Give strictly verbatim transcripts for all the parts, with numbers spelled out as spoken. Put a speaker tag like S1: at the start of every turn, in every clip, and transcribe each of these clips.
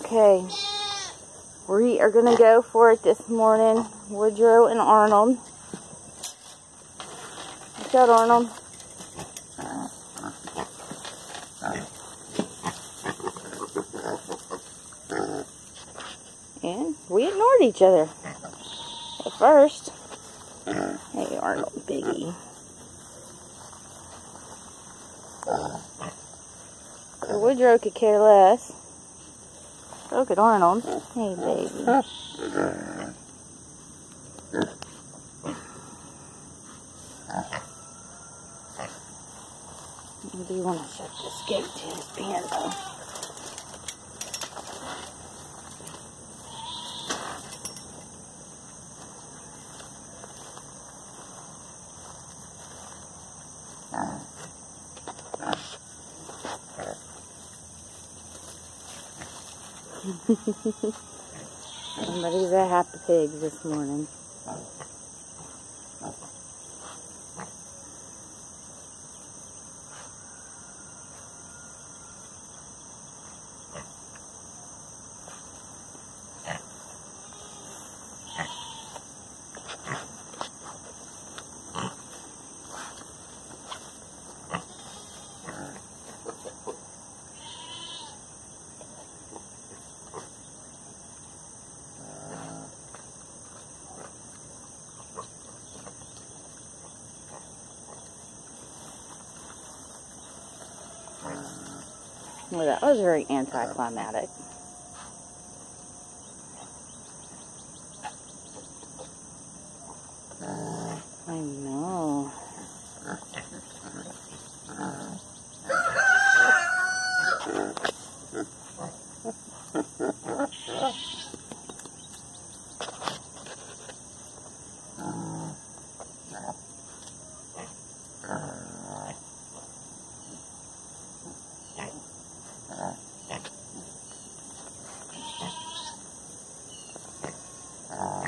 S1: Okay, we are gonna go for it this morning. Woodrow and Arnold. What's that, Arnold? And we ignored each other at first. Hey, Arnold, biggie. So Woodrow could care less. So could Arnold. Hey, baby. I do want to shut this gate to his pen, though. Somebody's a happy pig this morning. Well, that was very anticlimactic. I know.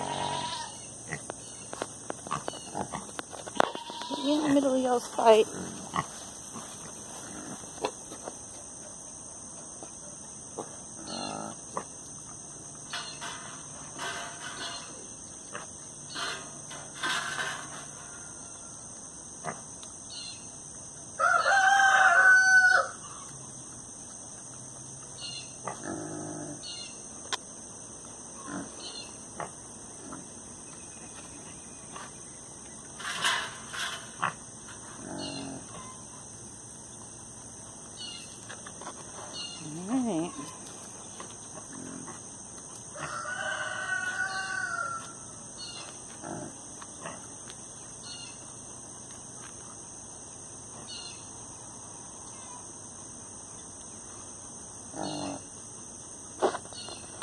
S1: In the middle of y'all's fight.